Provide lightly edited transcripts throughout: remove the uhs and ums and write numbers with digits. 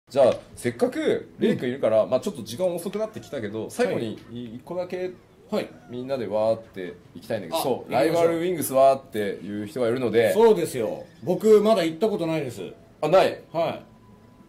じゃあせっかくレイ君いるから、まあちょっと時間遅くなってきたけど最後に一個だけ、 はい、 みんなでわーって行きたいんだけど、そう、 行きましょうライバルウィングスわーっていう人がいるので。 そうですよ、僕まだ行ったことないです。 あ、ない。 はい。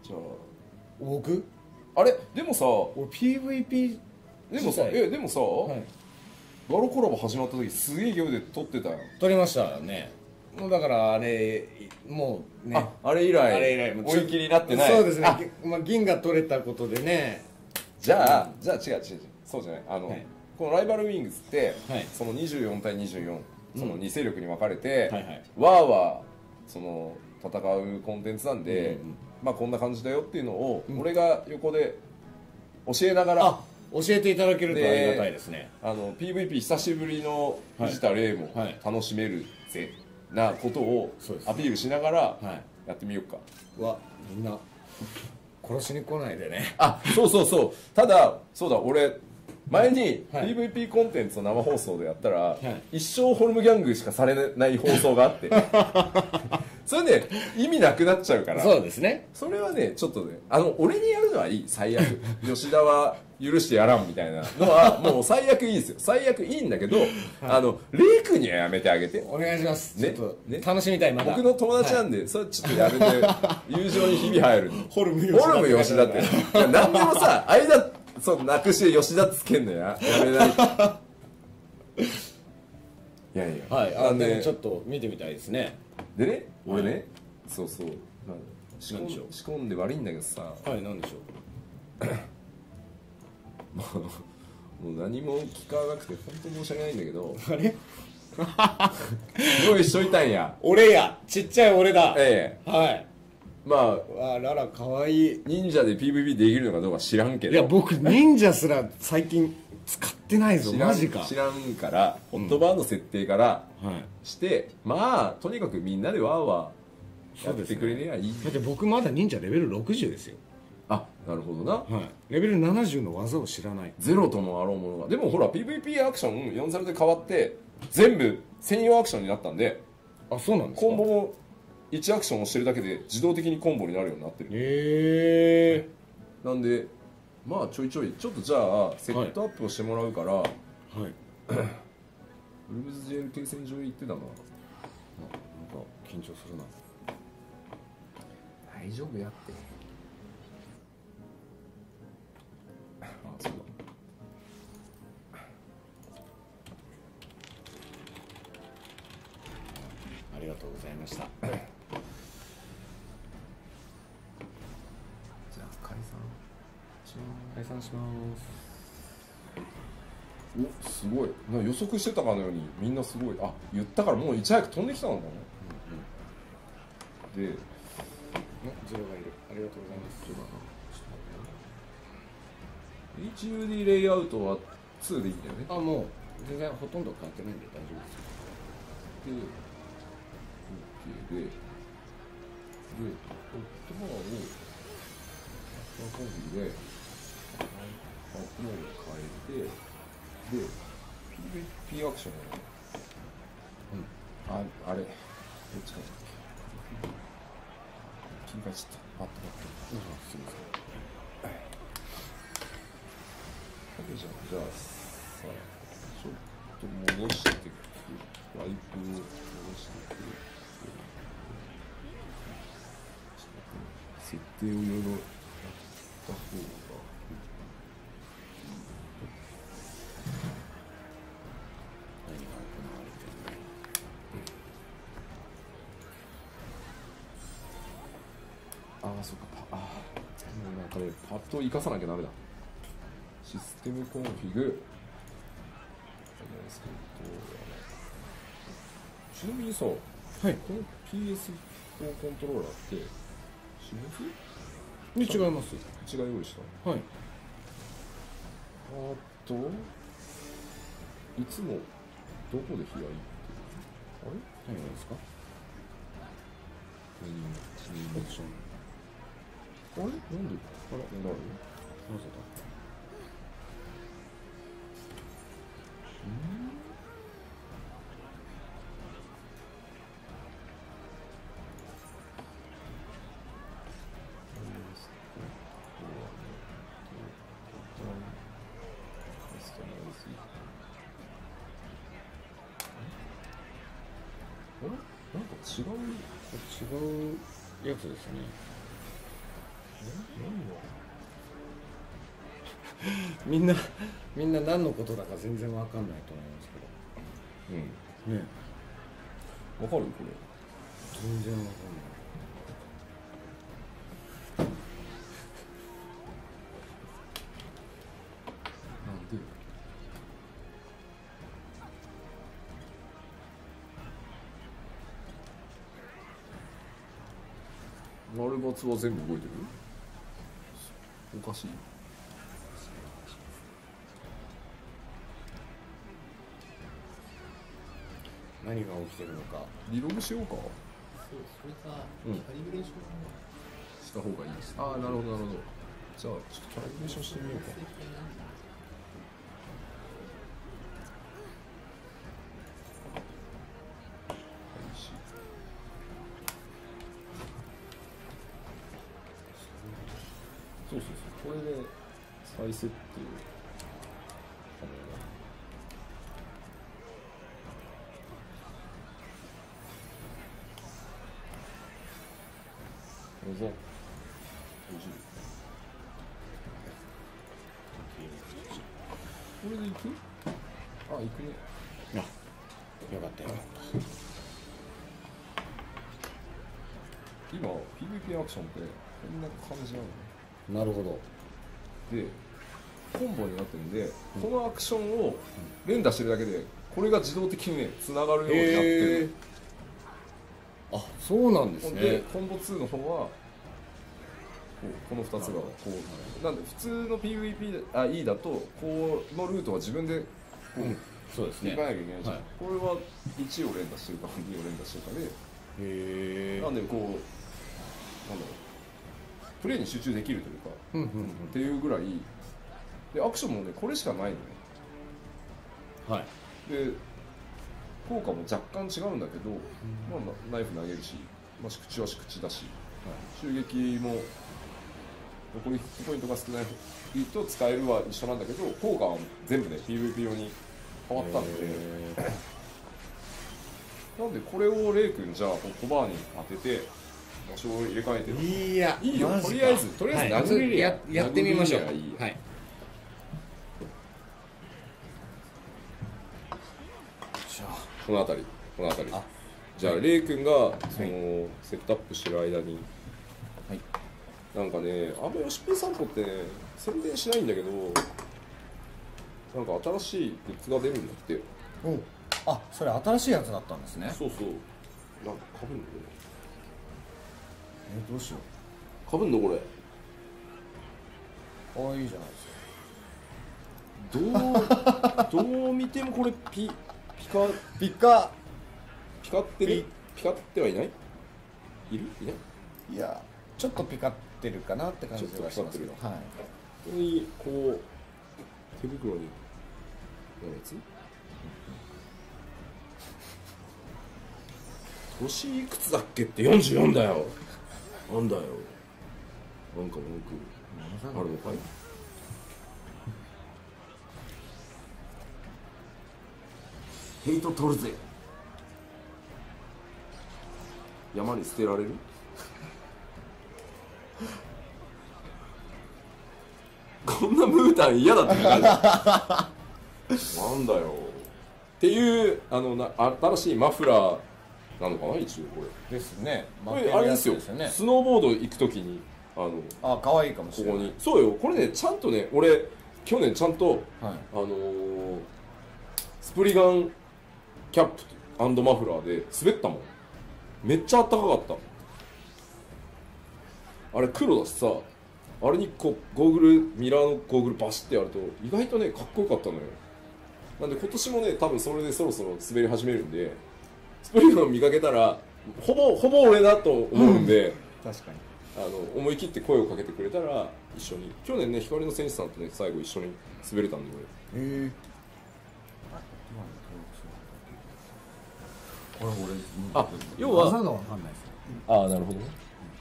じゃあ僕あれでもさ、 俺 PVP でもさ、でもさ、 はい、 ガロコラボ始まった時すげえ勢いで撮ってたよ。 撮りましたよね。もうだからあれもうね、 あれ以来追い切りになってない。 そうですね、まあ、銀が取れたことでね。 じゃあ違うそうじゃない、 はい、 このライバルウィングスって、 はい、 その24対24、その2勢力に分かれて、 はいはい、 わーわーその戦うコンテンツなんで、まあこんな感じだよっていうのを、俺が横で教えながら、 教えていただけるとありがたいですね。 PVP 久しぶりの藤田レイも楽しめるぜ、なことをアピールしながらやってみようか。 みんな殺しに来ないでね。 そうただそうだ、俺前に PVP コンテンツを生放送でやったら、一生ホルムギャングしかされない放送があってそれね意味なくなっちゃうから。 そうですね、それはねちょっとね、俺にやるのはいい、最悪吉田は許してやらんみたいなのはもう最悪いいですよ、最悪いいんだけど、レイ君にはやめてあげて、 お願いします。 ね、 ちょっと楽しみたい。まだ僕の友達なんで、それちょっとやめて友情にひび入るホルム吉田って何でもさ間そうなくして吉田つけんのやめないいやはい、なんでちょっと見てみたいですね。 でね、俺ね、そう仕込んで悪いんだけどさ、 はい何でしょうもう何も聞かなくて本当に申し訳ないんだけど、 あれ用意しといたんや。 俺や、ちっちゃい俺だ。はい。 まあララかわいい。 忍者で PVP できるのかどうか知らんけど、 いや僕忍者すら最近使ってないぞ。マジか。 知らんから、ホットバーの設定からして、まあとにかくみんなでワーワーやってくれりゃいい。 だって僕まだ忍者レベル60ですよ。 なるほどな。 レベル70の技を知らない。 ゼロともあろうものが。でもほら PVP アクション4-0で変わって全部専用アクションになったんで、 そうなんですか。 コンボも1アクションをしてるだけで自動的にコンボになるようになってる。なんでまあちょいちょいちょっとじゃあセットアップをしてもらうから、ウルブズ JL 停戦場へ行ってたな。なんか緊張するな。 大丈夫やって。そうだ。 ありがとうございました。 じゃあ解散します。 すごい。予測してたかのようにみんなすごい。言ったからもういち早く飛んできたのかな。で、ゼロがいる。 ありがとうございます。 HUD レイアウトは2でいいんだよね。 もう全然ほとんど変わってないんで大丈夫です。 で、OK で、ホットバーをコンビでアップモード変えて、で、PVP アクションあれどっちかだっけ、切り替えちゃった。待ってすみません。じゃあさ、ちょっと戻してくる。ワイプを戻してくる。設定をいろいろやった方が。 何が行われてるの？そうか。なんかね、パッドを生かさなきゃダメだ。システムコンフィグ。ちなみにさ、この PS4 コントローラーって私物？ 違います。 違い用意した。いつもどこで開いてる？ 何がですか？ オプション。なんで？なぜだ？ なんか違うやつですね。みんな何のことだか全然わかんないと思いますけど。ね。 わかるこれ。 全然わかんない。 丸×は全部動いてる？おかしい。 何が起きてるのか。 リログしようか。 そう、それか、カリブレーションした方がいいです。ああ、なるほどなるほど。じゃあちょっとキャリブレーションしてみようか。そうそうそう、これで再設定可能だ。どうぞ。これでいく？あ、いくね。 あ、よかったよかった。 今 PVP アクションってこんな感じなのね。 なるほど。 でコンボになってるんで、このアクションを連打してるだけでこれが自動的にねつながるようになってる。 あ、そうなんですね。 でコンボ2の方はこの2つがこうなんで普通の PVP だとこのルートは自分でこう、 そうですね。 行かなきゃいけないじゃん、これは1を連打してるか2を連打してるかで、なんでこうなんだろうプレイに集中できるというか、っていうぐらいでアクションもねこれしかないのね。 はい。 で効果も若干違うんだけど、まあ、ナイフ投げるし、まあ、口は口だし、襲撃も残りヒットポイントが少ないと使えるは一緒なんだけど、効果は全部ね PVP 用に変わったんで、なんでこれをレイ君じゃあ小バーに当てて場所を入れ替えてる。 いやいいよ、とりあえず殴れりゃやってみましょう。 いいよ。 はい。じゃあこの辺りじゃあレイ君がそのセットアップしてる間に、 はい、 なんかねあんまり吉平散歩ってね宣伝しないんだけど、なんか新しいグッズが出るんだって。 お、あ、それ新しいやつだったんですね。 そうそう、なんかかぶんのこれ。 どうしよかぶんのこれ。 う。ああ、いいじゃないですか。 どう見てもこれピカってる？ピカってはいない？いる？いない？ いや、ちょっとピカってるかなって感じがしますけど。はい。 ここにこう手袋になるやつ？年いくつだっけって44だよ。なんだよ。なんか文句あるのかい？ヘイト取るぜ。山に捨てられる？こんなムータン嫌だって感じ。なんだよ。っていう新しいマフラーなのかな一応これ。 ですね。 これあれですよ。スノーボード行くときに可愛いかもしれない。 ここにそうよ。これねちゃんとね俺去年ちゃんと、 はい、 スプリガンキャップ&マフラーで滑ったもん。めっちゃあったかかった。あれ黒だしさ、あれにこうゴーグルミラーのゴーグルバシってやると意外とねかっこよかったのよ。なんで今年もね多分それでそろそろ滑り始めるんで、スプリガン見かけたらほぼ俺だと思うんで、 確かに思い切って声をかけてくれたら一緒に。去年ね光の選手さんとね最後一緒に滑れたんで俺。要は技がわかんないです。 ああなるほどね。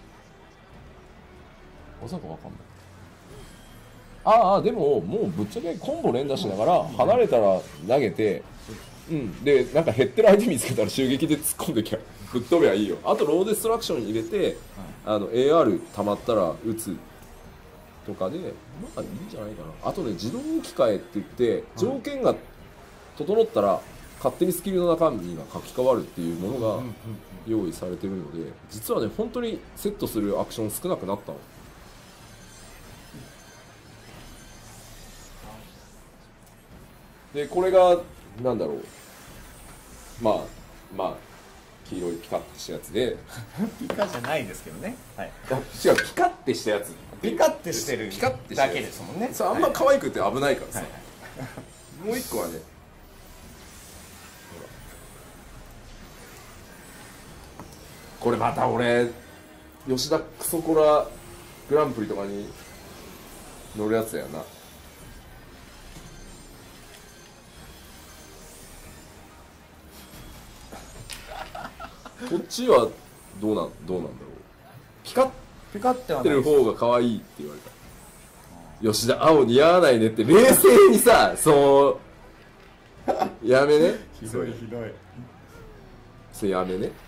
技がわかんない。ああでももうぶっちゃけコンボ連打しながら離れたら投げてでなんか減ってる相手見つけたら襲撃で突っ込んできゃぶっ飛べばいいよ。あとローデストラクション入れて、AR 溜まったら撃つとかでまあいいんじゃないかな。あとね、自動置き換えって言って条件が整ったら勝手にスキルの中身が書き換わるっていうものが用意されてるので、実はね本当にセットするアクション少なくなったの。でこれがなんだろう、まあ黄色いピカッとしたやつでピカじゃないですけどね。はい。 違う、ピカッてしたやつ、 ピカってしてるだけですもんね。 それあんま可愛くて危ないからさ、もう一個はね、これまた俺吉田クソコラグランプリとかに乗るやつやな。こっちはどうなんだろう。ピカってる方が可愛いって言われた。吉田青似合わないねって冷静にさ、そうやめね。 ひどいひどい。 それやめね。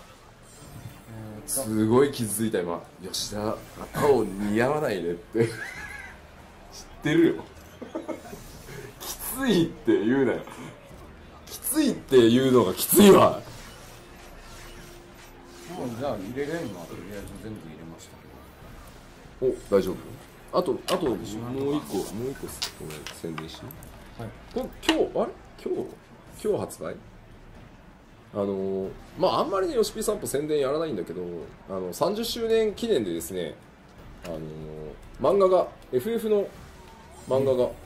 すごい傷ついた今。吉田青似合わないねって知ってるよ。きついって言うなよ。きついって言うのがきついわ。 じゃあ入れれんのはとりあえず全部入れましたけど。お、大丈夫。あともう一個ごめん宣伝して。はい。これ今日発売。まああんまりね、よしぴ散歩宣伝やらないんだけど、30周年記念でですね、漫画が FF の漫画が、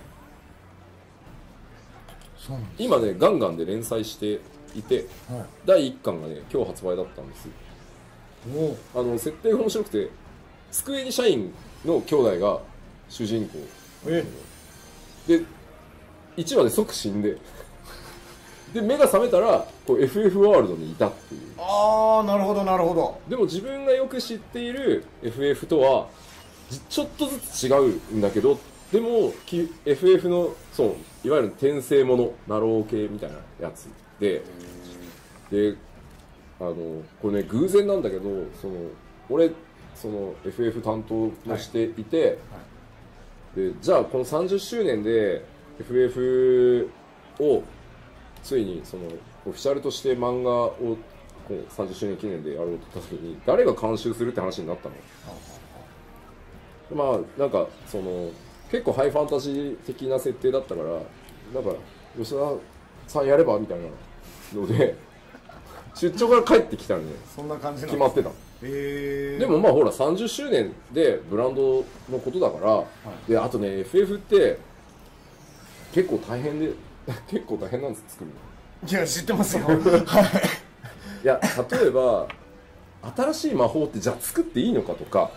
今ねガンガンで連載していて、第1巻がね今日発売だったんです。設定が面白くて、スクエニ社員の兄弟が主人公で、1話で即死んでで目が覚めたらこう FF ワールドにいたっていう。 ああ、なるほどなるほど。 でも自分がよく知っている FF とはちょっとずつ違うんだけど、でも FF のそういわゆる転生ものナロー系みたいなやつで、これね偶然なんだけど、俺FF 担当もしていて、でじゃあこの30周年で FF をついにオフィシャルとして漫画をこう30周年記念でやろうとした時に誰が監修するって話になったの。まあなんか結構ハイファンタジー的な設定だったから、なんか吉田さんやればみたいなので出張から帰ってきたんで、 そんな感じ決まってた。でもまあほら30周年でブランドのことだから、であとね FF って結構大変なんです作るの。 いや知ってますよ。 いや例えば新しい魔法ってじゃあ作っていいのかとか、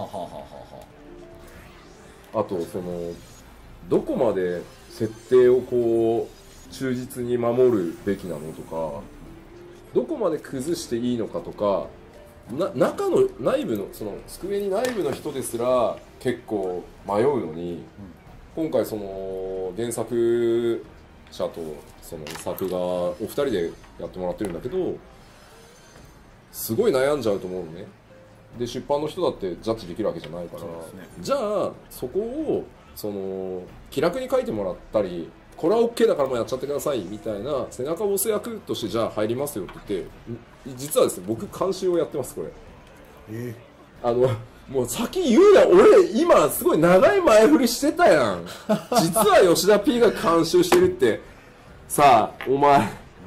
あとどこまで設定をこう忠実に守るべきなのとか、どこまで崩していいのかとか、中の内部のスクエニ内部の人ですら結構迷うのに、今回原作者と作画お二人でやってもらってるんだけど、すごい悩んじゃうと思うのね。で出版の人だってジャッジできるわけじゃないから、じゃあそこを気楽に書いてもらったり、これは OK だからもうやっちゃってくださいみたいな背中を押す役としてじゃあ入りますよって言って、実はですね僕監修をやってますこれ。もう先言うな、俺今すごい長い前振りしてたやん。実は吉田 P が監修してるってさあ、お前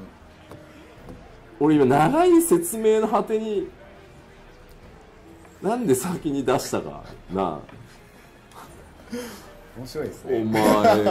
俺今長い説明の果てになんで先に出したかなあ。 面白いですねお前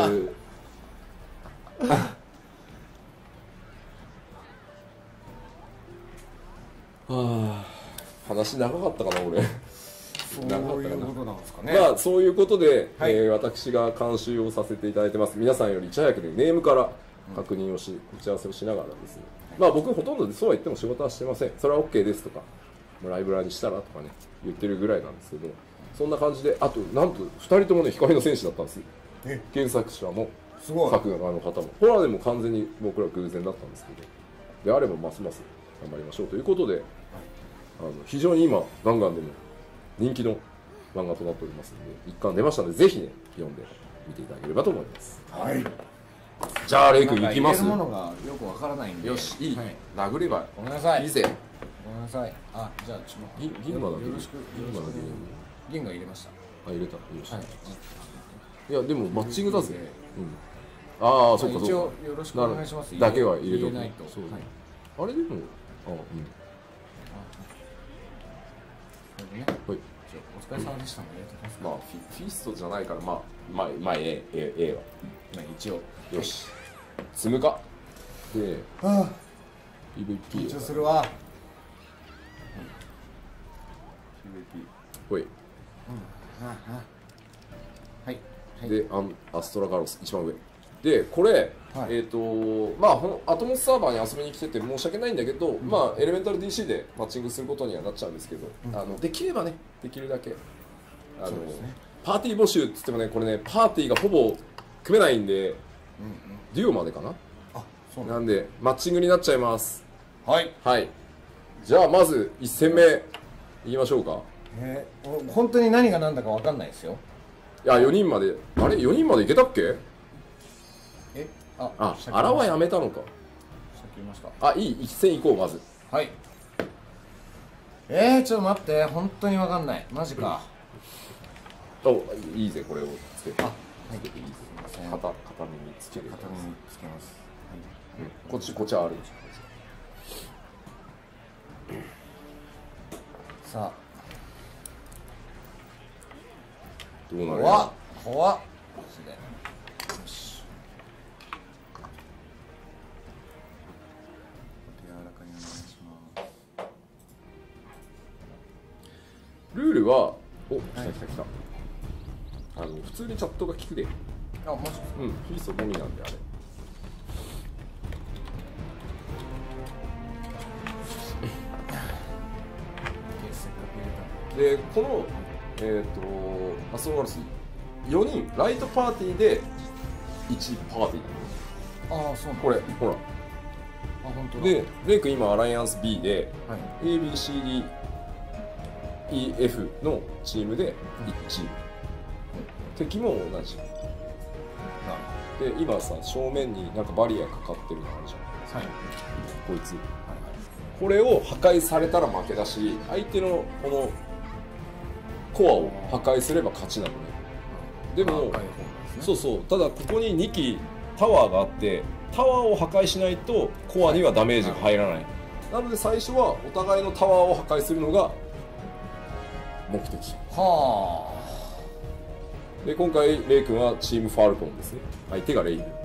話長かったかな俺。 そういうことなんですかね。 まあそういうことで、私が監修をさせていただいてます。皆さんよりいち早くねネームから確認をし、打ち合わせをしながらですね、まあ僕ほとんどでそうは言っても仕事はしてません。それは OK ですとかライブラにしたらとかね言ってるぐらいなんですけど、そんな感じで、あとなんと2人ともね光の戦士だったんです。原作者もすごい。 作画の方もこれはでも完全に僕ら偶然だったんですけど、であればますます頑張りましょうということで、非常に今ガンガンでも人気の漫画となっておりますので、一巻出ましたのでぜひね読んで見ていただければと思います。 はい。 じゃあレイ君いきます。 入れるものがよくわからないんで。 よし、いい、殴ればごめんなさい。 いいぜ。 ごめんなさい。あ、じゃあちょっと銀河だけよろしく。銀河入れました。 あ、入れた。よし。 はい。 いやでもマッチングだぜ。ああ、そっかそっか。 一応よろしくお願いします。 だけは入れとく。 ないと。 そう。あれでも、これでね。 はい。 お疲れ様でしたね。 まあフィストじゃないからまあA は。 一応。 よし。積むか。で、PVP 緊張するわ。 ほい。 はい。 で、アストラガロス一番上。で、これ、まあアトモスサーバーに遊びに来てて申し訳ないんだけど、まあエレメンタル DC でマッチングすることにはなっちゃうんですけど、できればね、できるだけパーティー募集っつってもね、これねパーティーがほぼ組めないんで、デュオまでかな。なんでマッチングになっちゃいます。はい。じゃあまず1戦目いきましょうか。 本当に何が何だか分かんないですよ。 いや4人まで、あれ4人までいけたっけ？あらはやめたのか。あ、いい、一戦行こうまず。はい。 ちょっと待って、本当に分かんない。マジか。 お、いいぜ、これをつけて。 はい。 いいぜ。片耳つける。 片耳つけます。 こっちはある。 さあ。 どうなる？ 怖っ。 ルールは、お、来た。普通にチャットが効くで。 あ、マジ？ フィーストのみなんであれ。で、この、アストロガルス4人、ライトパーティーで1パーティーなの。 ああ、そうなんだ。 これ、ほら。あ、 本当だ。 で、レイ君今アライアンス B で、ABCD EF のチームで1チーム、敵も同じで、今さ正面になんかバリアかかってるのあるじゃん、こいつ、これを破壊されたら負けだし、相手のこのコアを破壊すれば勝ちなのね。でもそうただここに2機タワーがあって、タワーを破壊しないとコアにはダメージが入らない。なので最初はお互いのタワーを破壊するのが目的。で、今回レイ君はチームファルコンですね。相手がレイ君。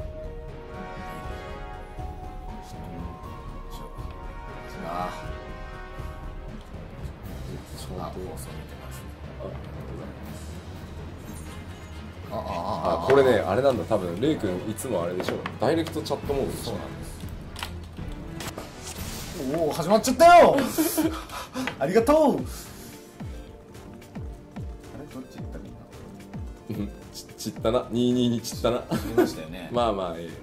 これね、あれなんだ、多分レイ君いつもあれでしょ、ダイレクトチャットモードでしょ。そうなんです。 おお、始まっちゃったよありがとう。 散ったな、22に散ったな。 ましたよね。 まあ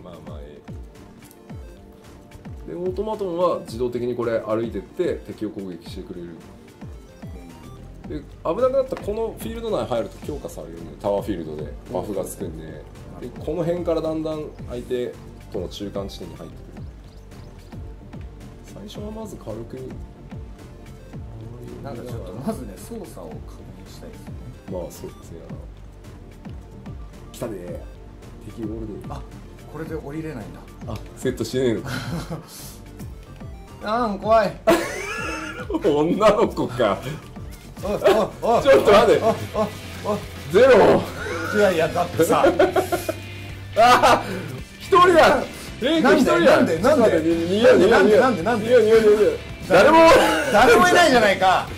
で、オートマトンは自動的にこれ歩いてって敵を攻撃してくれる。で、危なくなったらこのフィールド内入ると強化されるんで、タワーフィールドでバフがつくんで、でこの辺からだんだん相手との中間地点に入ってくる。最初はまず軽く、 なんかちょっとまずね、操作を確認したいですね。 まあそうですね。来たで、敵オールで。 あ、これで降りれないんだ。 あ、セットしてねえのか。 怖い。 女の子か。 ちょっと待って。ゼロ。 いやだってさ。 一人だ。レイ君一人だ。 なんで誰もいないじゃないか。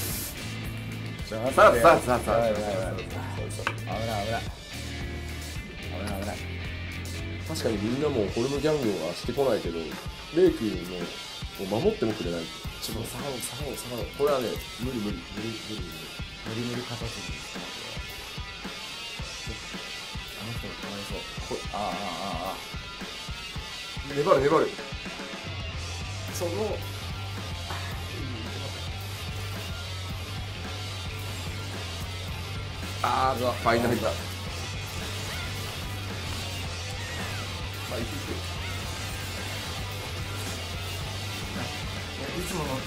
さあ。危ない。 確かにみんなもホルムギャングはしてこないけど、レイ君を守ってもくれない。ちょっと下がろう。これはね、無理形にしてますよ。あの人かわいそう。 粘る粘る。そのファインダー入った。 いつもの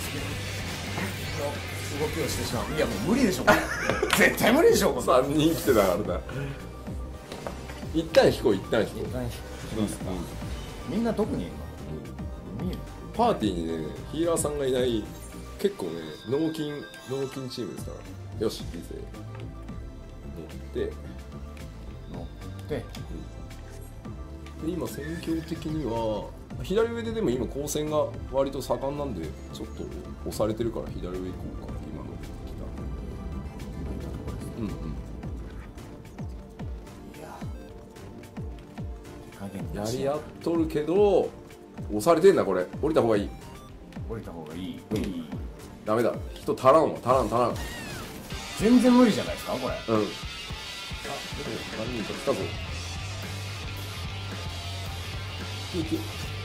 動きをしてしまう。いやもう無理でしょ絶対無理でしょ。 3人来てたからな。一旦引こう、一旦引こう。 みんなどこにいるの？ パーティーにね、ヒーラーさんがいない結構ね、脳筋チームですから。よし、いいぜ。乗って、で今戦況的には左上ででも今光線が割と盛んなんでちょっと押されてるから左上行こうか。今の来た。やり合っとるけど押されてんだ。これ降りた方がいい。ダメだ。人足らん。 全然無理じゃないですかこれ。 何人か来たぞ。よし。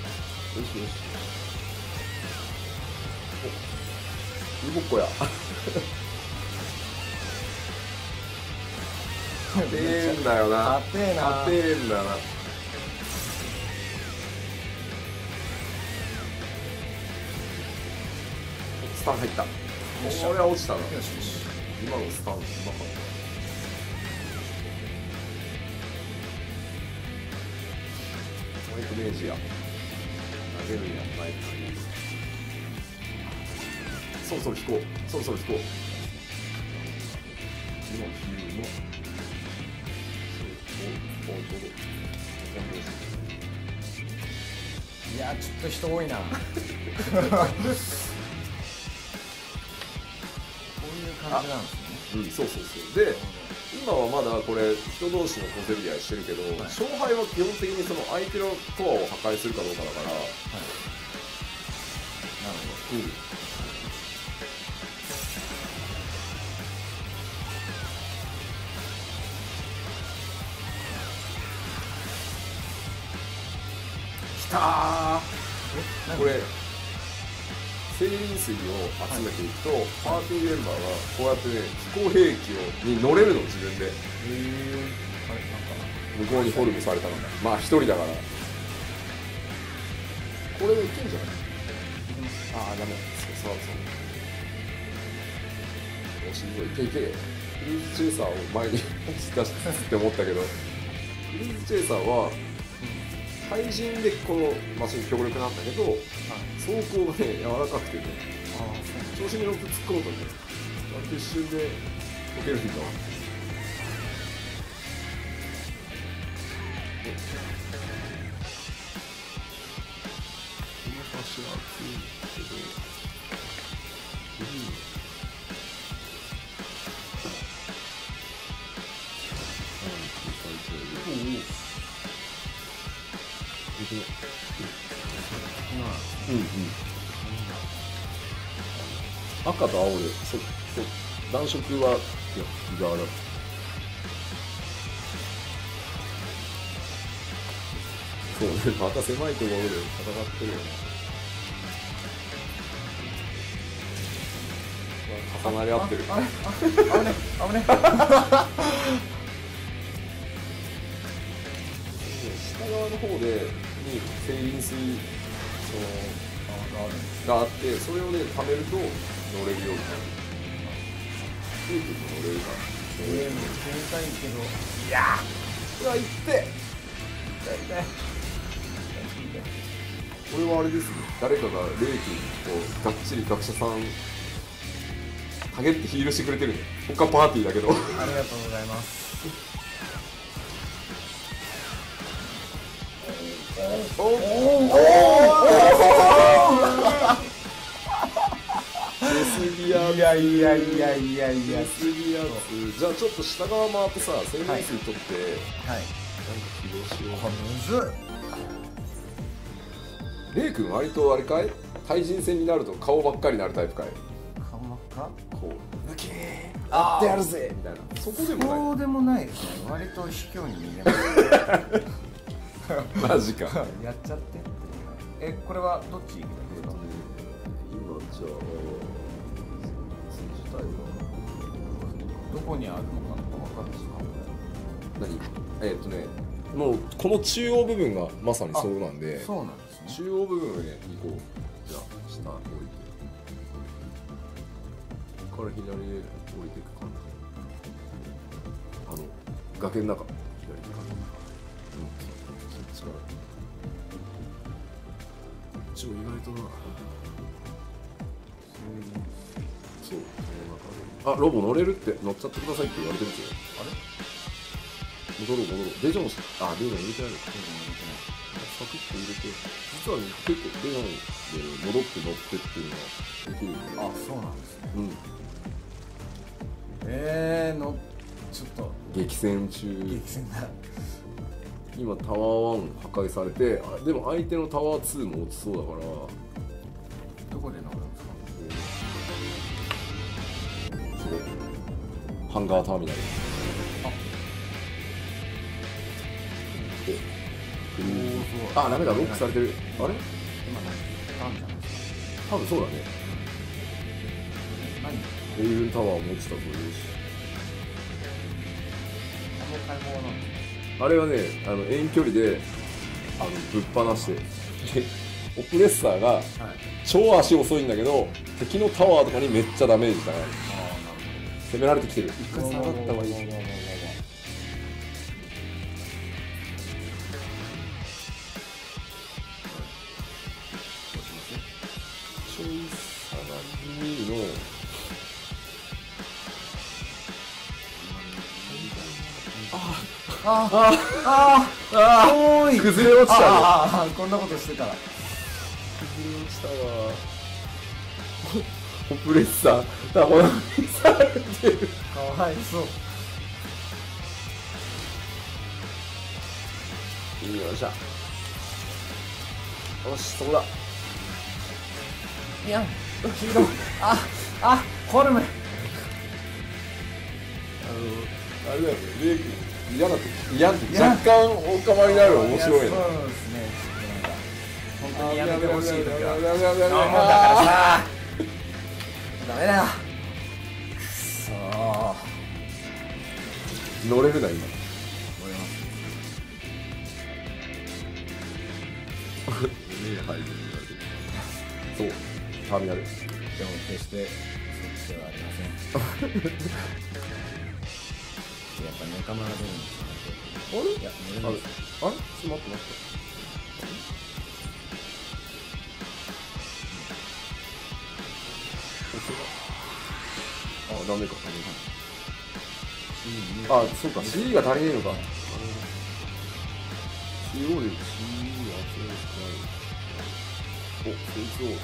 お、ごっこや。勝てーんだよな。勝てーんだよな。スタン入った。これは落ちたな。今のスタンうまかった。マイクメージや投げるんや。マイクメージそろそろ引こう。今の比喩もいやちょっと人多いな。こういう感じなんですね。 そうで今はまだこれ人同士の小競り合いしてるけど、勝敗は基本的にその相手のコアを破壊するかどうかだから、なるほど。きたー。これ精輪水を集めていくと、パーティーメンバーがこうやってね飛行兵器に乗れるの自分で。向こうにフォルムされたのがまあ一人だからこれでいけんじゃない？ダメ。そうよしいけ。クルーズチェイサーを前に出してって思ったけど、クルーズチェイサーは対人でこのマシン強力なんだけど、走行がね柔らかくてね、調子に乗って突っ込むとね割と一瞬で溶けるんだわ。足は熱いけど赤と青で暖色は日側だ。そうね、また狭いところで戦ってるよね。重なり合ってる。危ね。下側の方でに精輪水があって、それをね貯めると乗れるようになる。乗れるから。 乗りたいけど。 いやー、うわ行って。これはあれですね。誰かがレイ君とがっちり学者さんタゲってヒールしてくれてるね。他パーティーだけど。ありがとうございます。 いやじゃあちょっと下側回ってさ、精霊水取って、なんか起動しよう。 むずっ。 レイ君割とあれかい？対人戦になると顔ばっかりになるタイプかい？ 顔ばっか？ こう抜けーやってやるぜみたいな。そこでもない。 そうでもないですね。割と卑怯に見えます。 マジか。 やっちゃってっていう。これはどっち行けばいいですか？ 今じゃあ自体はどこにあるのか分かるんですか？ 何？もうこの中央部分がまさにそうなんで、 そうなんですね。 中央部分へ行こう。じゃあ下降りて、ここから左へ降りていく感じ。崖の中、左に感じ。そっちから。意外とな。そう、あ、ロボ乗れるって乗っちゃってくださいって言われてるんですよ。あれ？戻ろう。デジョン入れてないの。サクッと入れて、実はね、結構デジョンで戻って乗ってっていうのはできるんで。 あ、そうなんですね。ちょっと激戦中。 激戦だ。 今タワー1破壊されて、でも相手のタワー2も落ちそうだから。 どこで乗るんですか？ ハンガーターミナル。あ、ダメだ、ロックされてる。あれ？ 今何？ターンじゃないですか？ 多分そうだね。 何？ エイルンタワーも落ちたぞ。よし。 解放なんですか？ あれはね、遠距離でぶっ放して、でオプレッサーが超足遅いんだけど、敵のタワーとかにめっちゃダメージだね。攻められてきてる。一回下がった方がいい。ちょい下がりの崩れ落ちたね。 こんなことしてたら崩れ落ちたわ。コンプレッサーだ、このされてる。 かわいそう。 よっしゃ。よし、そこだ。 いや、ヒーロー。ホルム。 あれだよね、嫌って若干おかまになる。面白いね。 そうですね。本当にやめてほしい時は。もうだからさ、ダメだよ。くそー。 乗れるな今。 乗れます。 そう、ターミナル。 でも決してそっちではありません。やっぱネカマが出るんですよね。 あれ？ いや、乗れないです。 あれ？ちょっと待って。ダメか。そうか、CD が足りねえのか。中央で CD が集めるしかない。そいつを。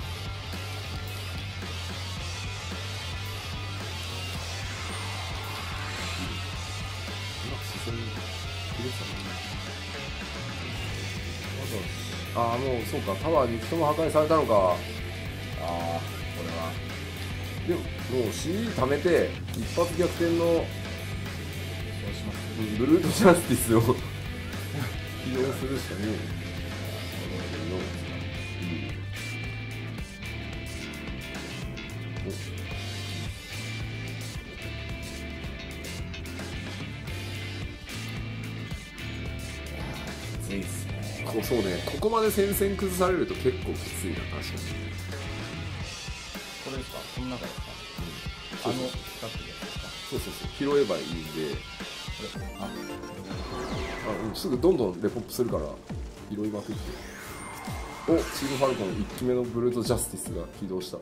もうそうか、タワーに人も破壊されたのか。 これはでももう CD 貯めて一発逆転のそうします。 ブルートジャスティスを起動するしかねえ。 きついっすね。 そうね、ここまで戦線崩されると結構きついな、確かに。 これですか？この中ですか？ そうそう使ってるやつですか？ そう、拾えばいいんで、すぐどんどんレポップするから拾いまくって。チームファルコン1機目のブルートジャスティスが起動した。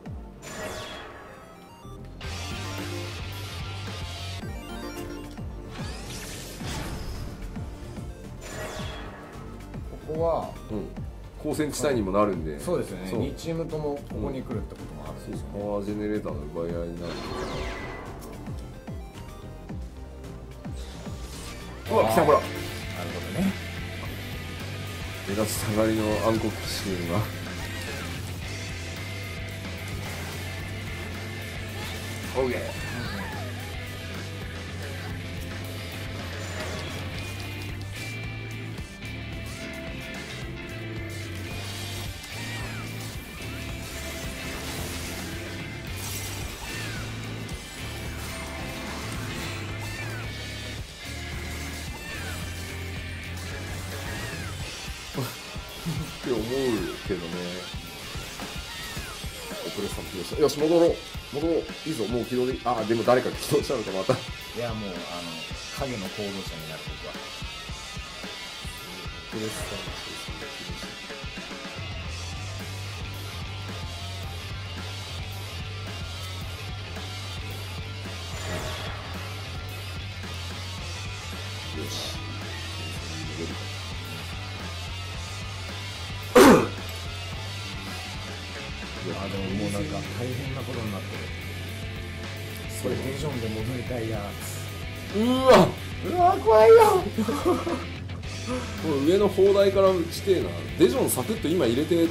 ここは、 光線地帯にもなるんで。 そうですよね。2チームともここに来るってこともあるんですよね。 パワージェネレーターの奪い合いになる。うわ、来た、ほら。 なるほどね。 目立ちたがりの暗黒騎士軍が。オーケー。 って思うけどね。遅れ発表した。よし、戻ろういいぞ、もう起動でいい。あ、でも誰か起動したのかまた。 いや、もう影の行動者になる僕は。 遅れスタート。よし。 でももうなんか大変なことになってる。これデジョンで戻りたいやつ。 うわ怖いよ。これ上の砲台から打ちてえな。デジョンサクッと今入れて。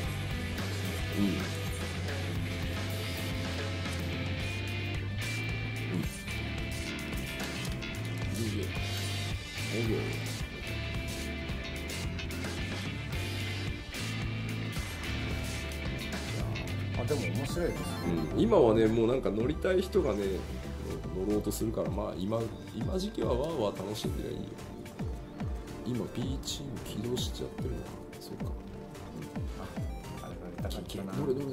でも面白いですね。 今はね、もうなんか乗りたい人がね乗ろうとするから、まあ今時期はワーワー楽しんでりゃいいよ。今 B チーム起動しちゃってるのか。そうか。乗れ。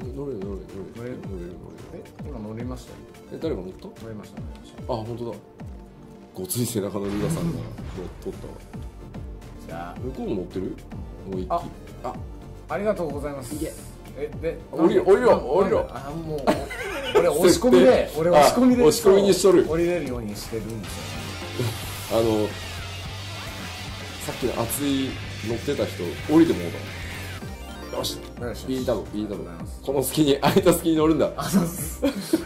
今乗りましたよ。 誰が乗った？ 乗りました。 あ、本当だ。ごつい背中のルガさんが取ったわ。 じゃあ向こうも乗ってる？もう一機。 ありがとうございます。で降りろ。 あ、もう俺押し込みで押し込みにしとる。 降りれるようにしてるんですよ。 さっきの熱い乗ってた人降りてもうた。よし、いいだろ。この空いた隙に乗るんだ。 あざす。でどうする？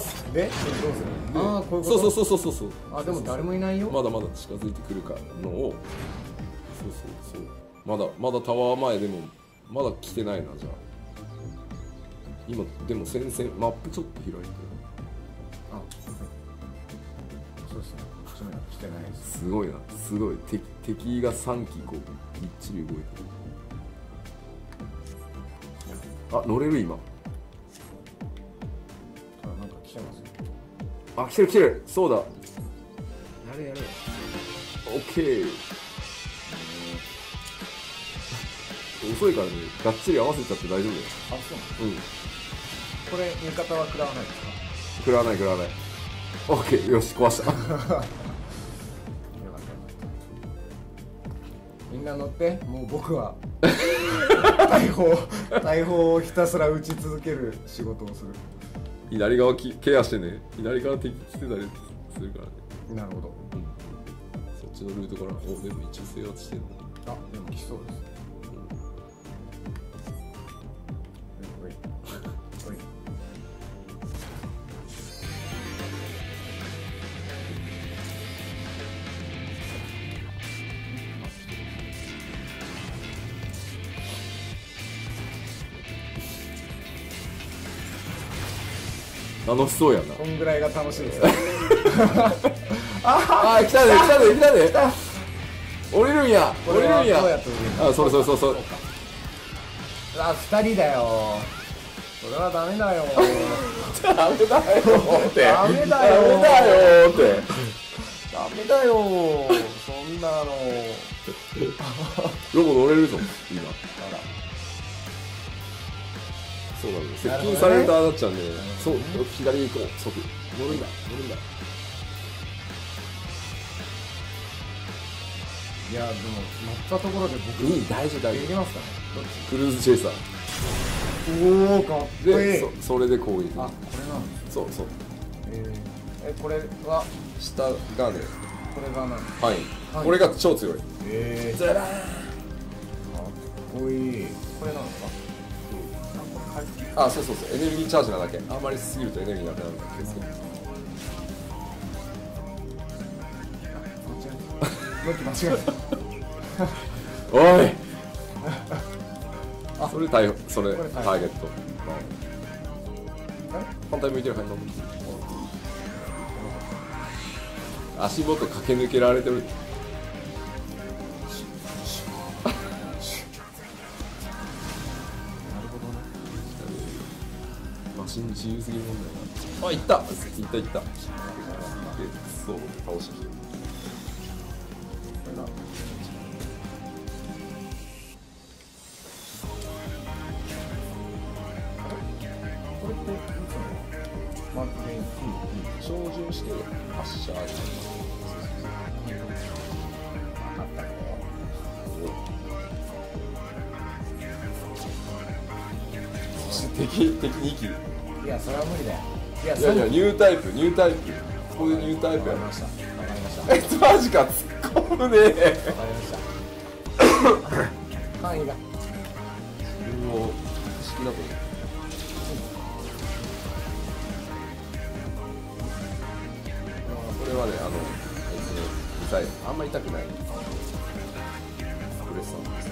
ああ、こういうこと。 そう。 あ、でも誰もいないよ。 まだ近づいてくるかのを。そう。まだタワー前でもまだ来てないな。じゃあ今でも戦線マップちょっと開いてる。 そうですね。来てないです。 すごいな。敵が3機こうみっちり動いてる。あ、乗れる今。 なんか来てますよ。 あ、来てる。そうだ。 やれ。 オッケー。遅いからね、がっちり合わせちゃって大丈夫だよ。 あ、そうなの？これ味方は食らわないですか？ 食らわない。オッケー、よし、壊した。 みんな乗って。もう僕は大砲をひたすら撃ち続ける仕事をする。 左側ケアしてね。左から敵来てたりするからね。 なるほど。 そっちのルートから。でも一応制圧してるの。 でも来そうです。 楽しそうやな。 こんぐらいが楽しいです。 来たね。降りるんや。 どうやって降りるの？ そう。 2人だよ。それはダメだよ。 ダメだよ。 そんなの。 ロボ乗れるぞ今。そうなの。接近されるとああなっちゃうんで、そう、左行こう。即乗るんだ。 いや、でも乗ったところで僕大丈夫。 できますかね？どっち？ クルーズチェイサーおお、かっこいい。 で、それで攻撃。 これなんですそう。 これは下がね、 これがなんです。 はい。これが超強い。 ずらーん。かっこいい。これなんですか？ そう。エネルギーチャージなだけ。あんまりすぎるとエネルギーなくなるんだけど。 間違えた。 おい。それターゲット。反対向いてる。足元駆け抜けられてる。マシン自由すぎるもんだよな。いった。そう倒してきてる。 をして発射。敵に息。 いやそれは無理だよ。 いやニュータイプ。ここでニュータイプやりました。 わかりました。 マジか、突っ込むね。 わかりました。範囲が。 自分を好きなこと。これはね、ミサイルあんま痛くない。プレッサーですね。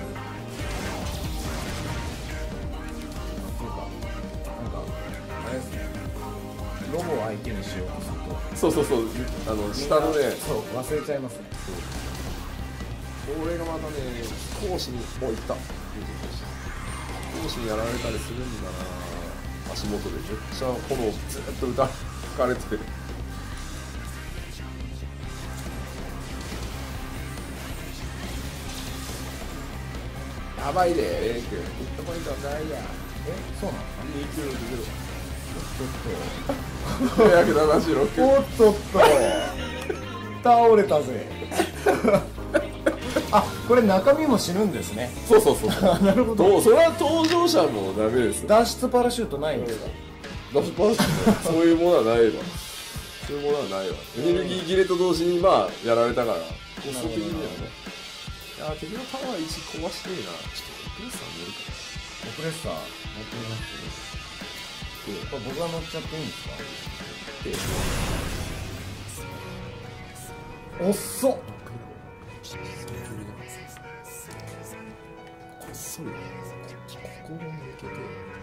なんかあれですね。ロボを相手にしようとするそう下のね、 そう忘れちゃいますね。 これがまたね、飛行士にもういった。飛行士にやられたりするんだな。足元でめっちゃ炎ずっと吹かれてる。やばいで、レイ君。ヒットポイントはないや。 そうなの ？296。 おっとっと倒れたぜあ、これ中身も死ぬんですね。 そうなるほど。 それは登場者もダメですよ。 脱出パラシュートないんですか？ 脱出パラシュートそういうものはないわ。そういうものはないわ。エネルギー切れと同時にまあやられたからコスト的にはね。いや敵のタワー1壊してえな。ちょっとオプレッサー乗るか。 オプレッサー乗ってみます。これ僕が乗っちゃっていいんですか？おっそっ。 こっそり心に向けて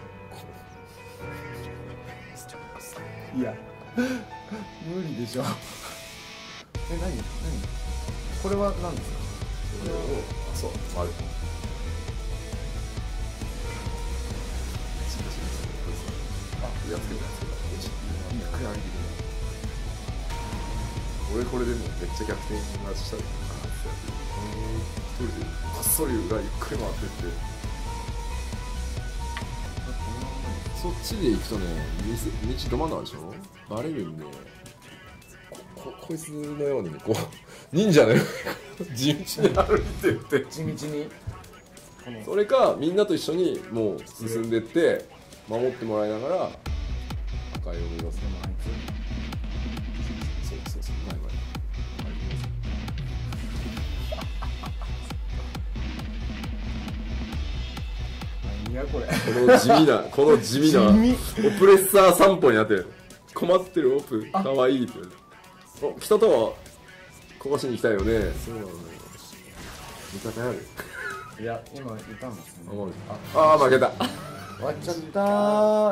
いや無理でしょ何これは何ですか？ これをそう丸やっつけたゆっくり歩いてくる。俺これでもめっちゃ逆転がしたりとか一人でこっそり裏ゆっくり回ってってそっちで行くとね道ど真ん中でしょ。バレるんでこいつのようにこう忍者のように地道に歩いてって地道にそれかみんなと一緒にもう進んでって守ってもらいながら赤いを目指す。そうないいやこれこの地味なオプレッサー散歩になってる。困ってるオプかわいいって言われて、お北タワー焦がしに行きたいよね。そうなのよ。味方ある。 いや今いたんですね。 あ負けた。 終わっちゃった。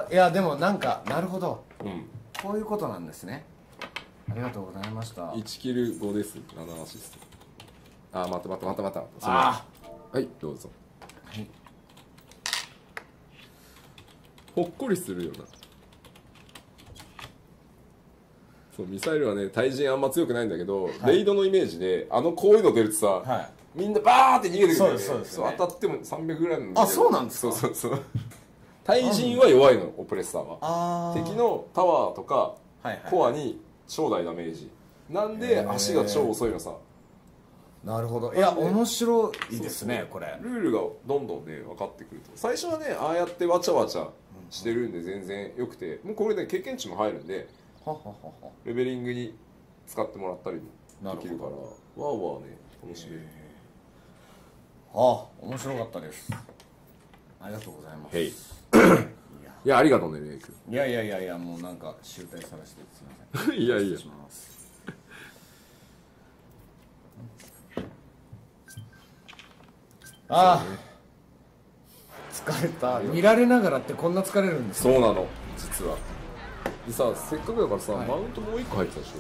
いやでもなんかなるほど、こういうことなんですね。ありがとうございました。 1キル5です。7アシスト。またはいどうぞ。はい、ほっこりするよな。そうミサイルはね対人あんま強くないんだけど、レイドのイメージでこういうの出るとさ、みんなバーって逃げてくるんだよね。そう当たっても300ぐらいなんだけど。 そうなんですか。 そう対人は弱いのオプレッサーは。敵のタワーとかコアに超大ダメージなんで足が超遅いのさ。 なるほど。いや面白いですね。これルールがどんどんね分かってくると、最初はねああやってわちゃわちゃしてるんで全然よくて、もうこれで経験値も入るんでレベリングに使ってもらったりもできるから、わーわーね楽しめる。 面白かったです。ありがとうございます。 いやありがとうねレイ君。 いやもうなんか集大さらしてすみません。 いや疲れた。見られながらってこんな疲れるんですか？ そうなの実は。でさせっかくだからさ、マウントもう1個入ってたでし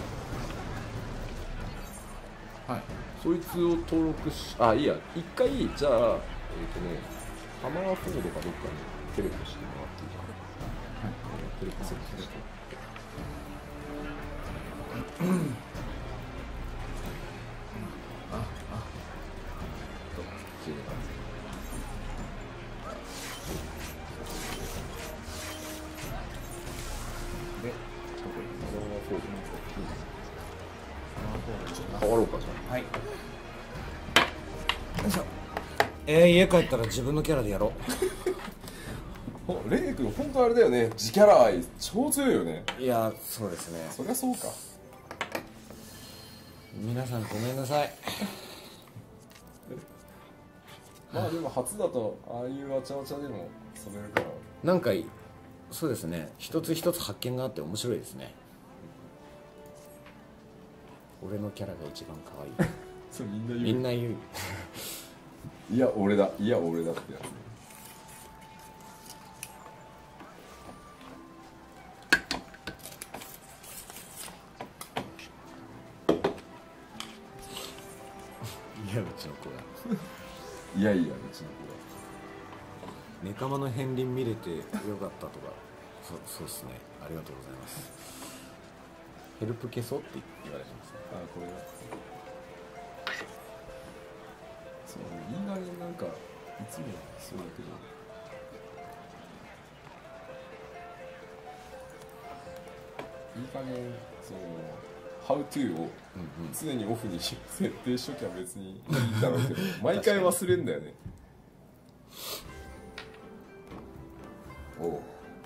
ょ。そいつを登録しいいや一回じゃあハマーフォードかどっかにテレポしてもらっていいかな。テレポセットしてで、ハマーフォードはい。よいしょ。家帰ったら自分のキャラでやろう。レイ君本当あれだよね、自キャラ愛超強いよね。 いや、そうですね。 そりゃそうか。 皆さんごめんなさい。 まあでも初だとああいうわちゃわちゃでも遊べるから、 なんかそうですね、一つ一つ発見があって面白いですね。俺のキャラが一番可愛いそれみんな言う。 みんな言ういや俺だ、いや俺だってやつ。 いや、うちの子がいやいや、うちの子ネカマの片鱗見れてよかったとか、そうですね、ありがとうございます。ヘルプ消そうって言われてますね。 が。あ、これそう、いい加減なんかいつもそうだけど、いい加減そのHow to を常にオフに設定しときゃ別にいいんだろうけど毎回忘れんだよね。おう、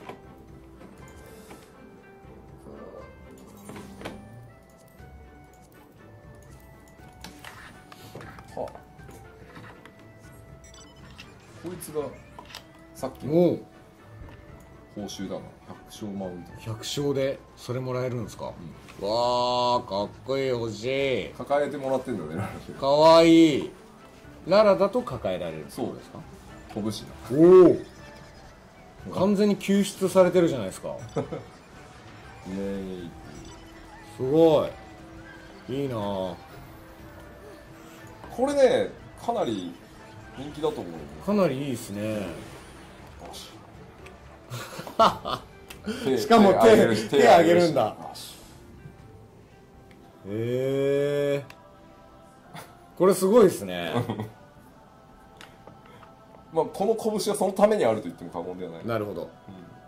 はあ、こいつがさっきのお報酬だな、100勝マウント。 100勝でそれもらえるんですか、わー、かっこいい、欲しい。 抱えてもらってんだね。 かわいい。ララだと抱えられる。 そうですか。飛ぶしな。 おお、完全に救出されてるじゃないですかイエーイ。 すごいいいなぁ。 これね、かなり人気だと思うよ。 かなりいいですね。 よししかも手上げるんだ。 よし。 へえ、これすごいですねまあこの拳はそのためにあると言っても過言ではない。 なるほど、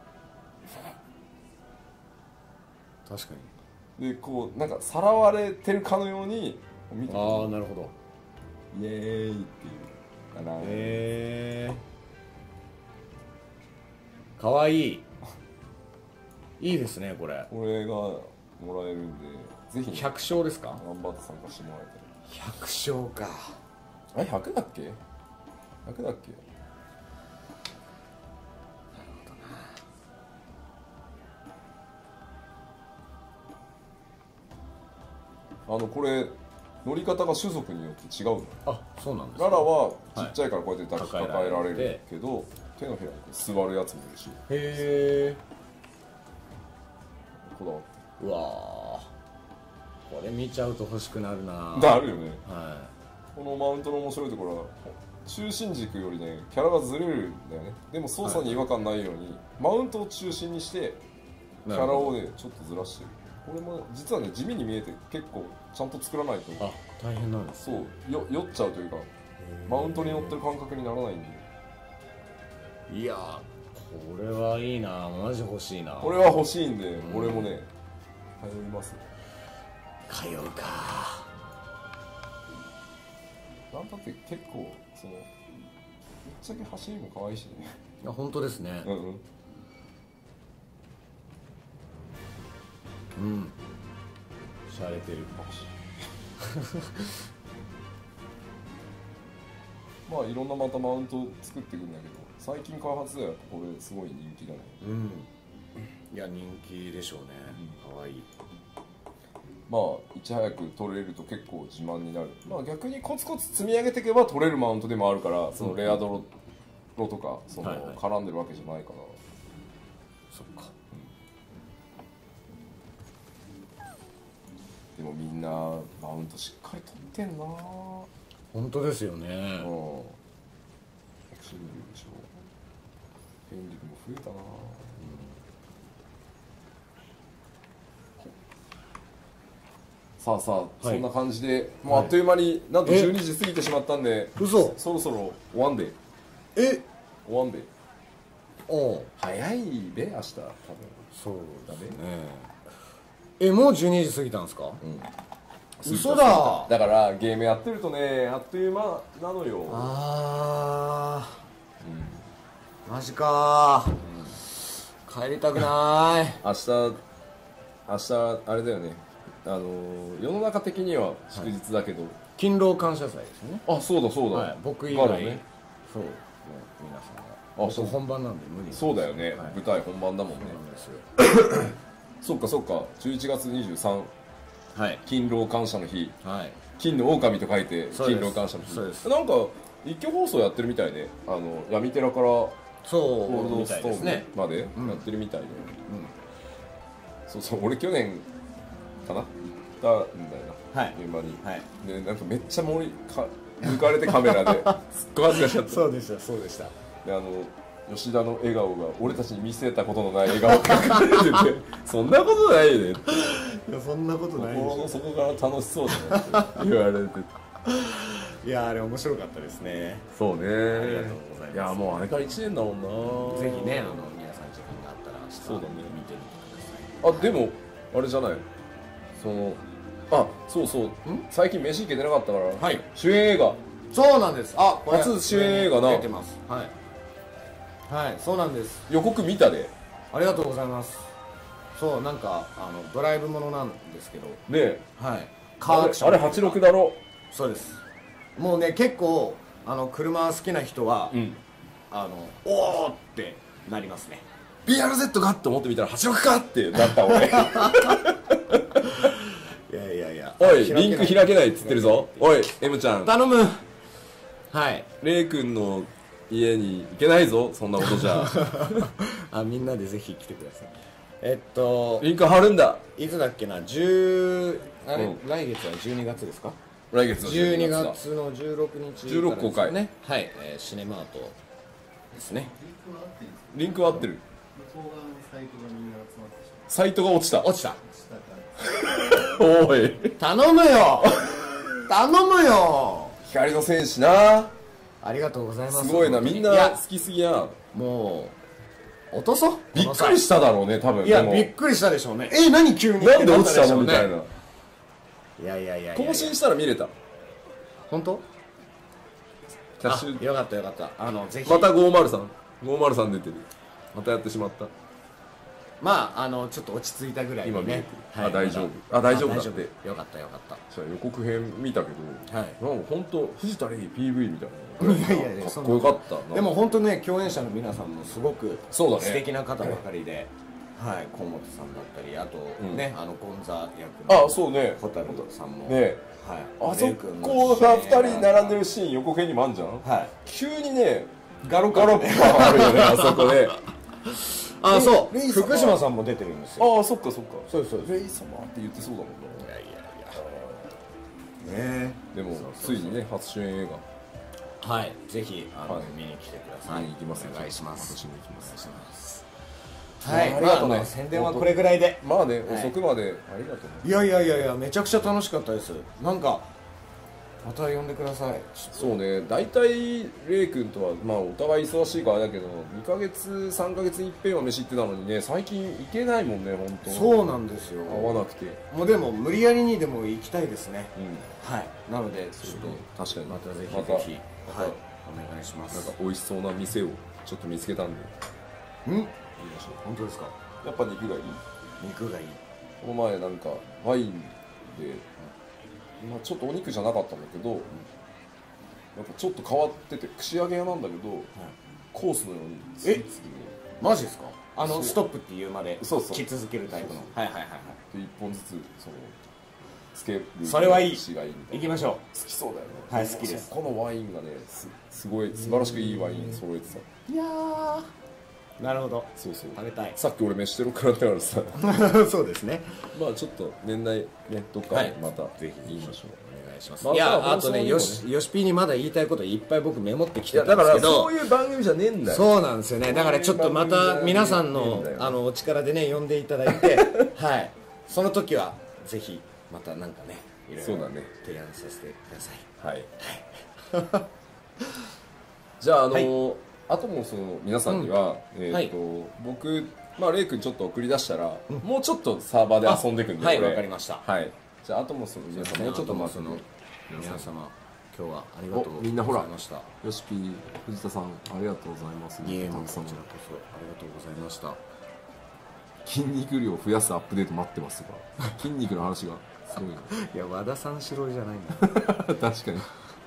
確かに。 でこうなんかさらわれてるかのように見てる。 ああ、なるほど。 イエーイっていうかな。 へえ、かわいい。いいですね、これ。 これがもらえるんで、ぜひ、ね、 100勝ですか。 頑張って参加してもらいたい。 100勝か。 あれ100だっけ、100だっけ。これ乗り方が種族によって違うの。 あ、そうなんですラか。 ラはちっちゃいからこうやって抱えられ抱えられるけど、手のひらに座るやつもいるし。 へえ、 こだわってうわー、これ見ちゃうと欲しくなるな。 あるよね。 はこのマウントの面白いところは中心軸よりねキャラがずれるんだよね。でも操作に違和感ないように、マウントを中心にしてキャラをねちょっとずらしてる。これも実はね地味に見えて結構ちゃんと作らないと、 あ、大変なんです。 そう酔っちゃうというか、マウントに乗ってる感覚にならないんで。 いやー、これはいいな、マジ欲しいな。 これは欲しいんで、俺もね通います。 通うか。 なんだって結構そのぶっちゃけ走りも可愛いしね。 いや、本当ですね。 うんうん。 うん、しゃれてる。 まあいろんなまたマウント作っていくんだけど、最近開発ではやっぱこれすごい人気だね。 うん、いや、人気でしょうね。可愛い。 まあいち早く取れると結構自慢になる。まあ逆にコツコツ積み上げていけば取れるマウントでもあるから、そのレアドロとかその絡んでるわけじゃないから。 そっか。 でもみんなマウントしっかり取ってんな。 本当ですよね。 うん。シングルでしょ。権力も増えたな。さあさあ、そんな感じでもうあっという間になんと12時過ぎてしまったんで、 嘘。 そろそろ終わんで。 え、 終わんで。 おう、 早いべ明日多分。 そうだね。もう12時過ぎたんですか。 嘘だ。 だからゲームやってるとねあっという間なのよ。 マジかー、帰りたくない。 明日あれだよね、世の中的には祝日だけど、 勤労感謝祭ですね。 あ、そうだそうだ、 僕以外ね、 そう皆さんがそう本番なんで無理。 そうだよね、舞台本番だもんね。そっかそっか、11月23、勤労感謝の日、金の狼と書いて勤労感謝の日。なんか一挙放送やってるみたいで、闇寺からそうゴールドストーンまでやってるみたいで、そうそう、俺去年かな行ったんだよな、現場に。でなんかめっちゃ抜かれてカメラですっごい恥ずかしかった。 そうでしたそうでした。 で吉田の笑顔が俺たちに見せたことのない笑顔が描かれててそんなことないよねって。 いやそんなことないでしょ。 そこから楽しそうだねって言われていやあれ面白かったですね。 そうね、ありがとうございます。いやもうあれから1年だもんな。 ぜひね皆さん時間があったら明日そうだね見てみてください。 あ、でもあれじゃない、そうそう、最近飯行けてなかったから、主演映画。 そうなんです。これ初主演映画な。 出てます。そうなんです。 予告見たで。 ありがとうございます。そう、なんかドライブものなんですけどね。 カーアクション。 あれ86だろ。 そうです。もうね結構車好きな人はおーってなりますね。 BRZ かって思ってみたら86かってなった俺。 いやおいリンク開けないっつってるぞ。おい M ちゃん頼む。 レイ君の家に行けないぞ、そんなことじゃ。 みんなでぜひ来てください。 リンク貼るんだ。 いつだっけな、来月は12月ですか。 来月の 12月の16日 16公開ね。シネマートですね。 リンクは合ってる。 向こう側のサイトがみんな集まってしまう。 サイトが落ちた。 落ちた。 おい頼むよ頼むよ。 光の戦士な。 ありがとうございます。 すごいな、みんな好きすぎや。 もう落とそう。 びっくりしただろうね多分。 いやびっくりしたでしょうね。何急になんで落ちたのみたいな。 いや更新したら見れた。 本当？ キャッシュ。 よかったよかった。ぜひまた503出てる。またやってしまった。 ちょっと落ち着いたぐらいにね。 大丈夫。大丈夫だって。 よかったよかった。 予告編見たけど、なんか本当藤田レイ PV みたいな。 いやかっこよかったな。 でも本当ね、共演者の皆さんもすごく素敵な方ばかりで、河本さんだったり、あとね、ゴンザ役のそうね、 ホタルさんもね、あそこが2人並んでるシーン予告編にもあんじゃん。急にねガロッパあるよね、あそこで。 そう、福島さんも出てるんですよ。 そっかそっか。 そうです。 レイ様って言ってそうだもんな。でもついにね初主演映画。ぜひ見に来てください。 見に行きます。 お願いします。 私も行きます。 ありがとうね。宣伝はこれぐらいで。 まあね、遅くまでありがとう。 いやめちゃくちゃ楽しかったです。なんかまた呼んでください。 そうね、大体レイ君とはお互い忙しいからだけど、2ヶ月3ヶ月に一遍は飯行ってたのにね、最近行けないもんね。本当そうなんですよ。 会わなくて。 もうでも無理やりにでも行きたいですね。なのでちょっと確かにまたぜひお願いします。 なんか美味しそうな店をちょっと見つけたんで。 本当ですか。 やっぱ肉がいい。 肉がいい。 この前なんかワインで、ちょっとお肉じゃなかったんだけど、なんかちょっと変わってて串揚げ屋なんだけど、コースのように次々に。 マジですか。ストップっていうまで来続けるタイプの。 で1本ずつつける。 それはいい。 串がいいみたいな。 行きましょう。 好きそうだよね。 好きです。 このワインがね、すごい素晴らしくいいワイン揃えてさ。 いやなるほど。 そう食べたい。 さっき俺飯テロ食らったからさ。 そうですね。 ちょっと年内ね、どっかでまたぜひ言いましょう。 お願いします。いや、あとね、よしぴーにまだ言いたいこといっぱい僕メモってきてたんだですけど、 からそういう番組じゃねえんだよ。 そうなんですよね。だからちょっとまた皆さんのお力でね呼んでいただいて、その時はぜひまたなんかね、いろいろ提案させてください。 じゃああとも皆さんには僕レイ君ちょっと送り出したらもうちょっとサーバーで遊んでいくんで。 わかりました。 じゃああともその皆さんもうちょっと待ってね。 皆様今日はありがとうございました。 みんなほら、よしぴー、藤田さんありがとうございます。 いえ、こちらこそありがとうございました。 筋肉量増やすアップデート待ってますとか、筋肉の話がすごいな。 いや、和田三四郎じゃないんだ。 確かに。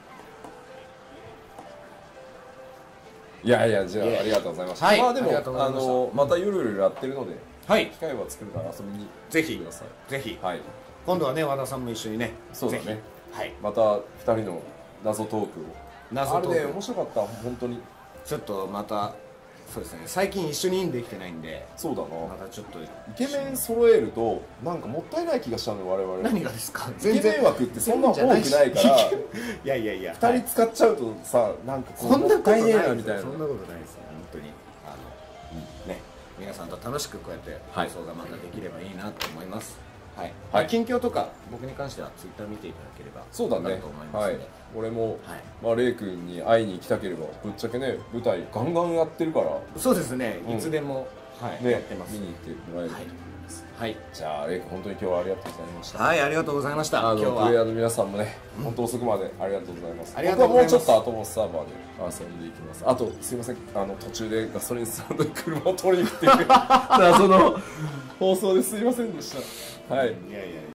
いやいや、じゃあありがとうございました。まあでもまたゆるゆるやってるので、機会は作るから遊びにぜひください。 ぜひ。 はい。 今度はね、和田さんも一緒にね。 そうだね。 はい。 また2人の謎トークを。謎トーク。あれね、面白かった、本当に。 ちょっとまた、そうですね、最近一緒にできてないんで。 そうだな。 またちょっと。イケメン揃えると、なんかもったいない気がしたのよ、我々。 何がですか？ イケメン枠ってそんな多くないから。いやいやいや。 2人使っちゃうとさ、なんかこう、もったいねえなみたいな。 そんなことないですよ、本当に。ね、皆さんと楽しくこうやって放送がまたできればいいなと思います。はい。近況とか僕に関してはツイッター見ていただければそうだね。はい。俺もまあレイ君に会いに行きたければぶっちゃけね舞台ガンガンやってるから。 そうですね。いつでもやってます。見に行ってもらえると思います。はい。じゃあレイ君本当に今日はありがとうございました。 はい、ありがとうございました。 プレイヤーの皆さんもね本当遅くまでありがとうございます。ありがとうございます。僕はもうちょっと後もサーバーで遊んでいきます。あとすいません途中でガソリンスタンドに車を取りに行って謎の放送ですいませんでした。はい。いやいや。